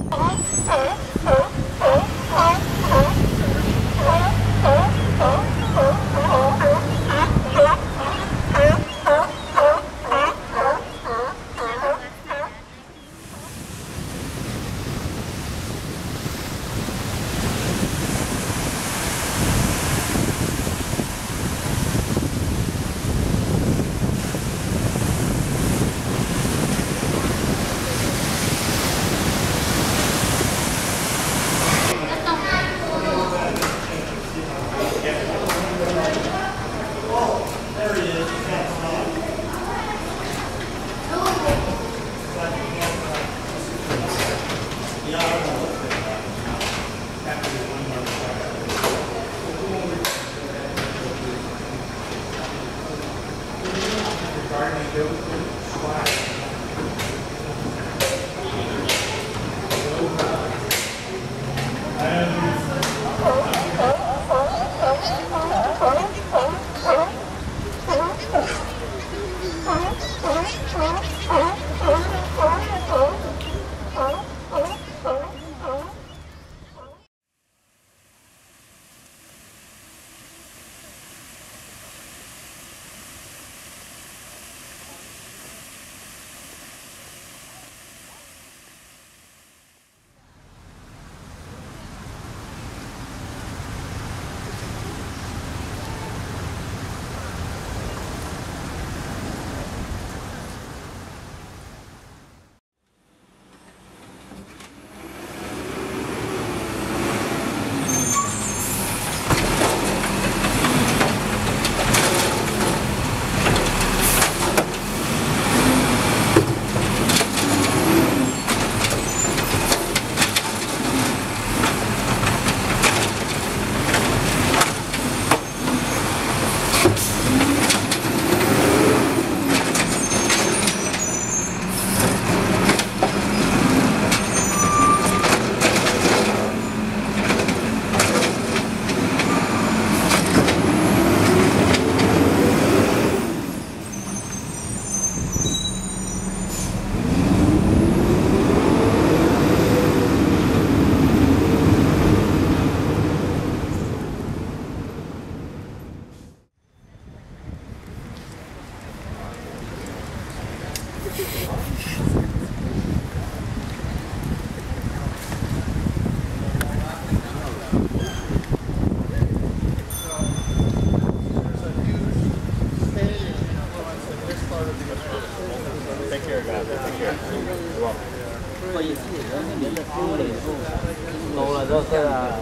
Take care, guys. Take care. You're welcome. 可以自己的那边的沟了以后，沟了之后是啊。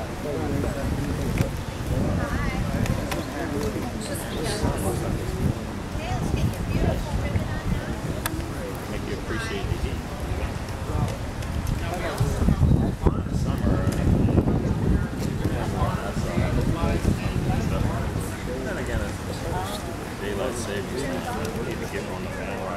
Make you appreciate the heat. Then again, it's daylight savings time. We need to get on the panel.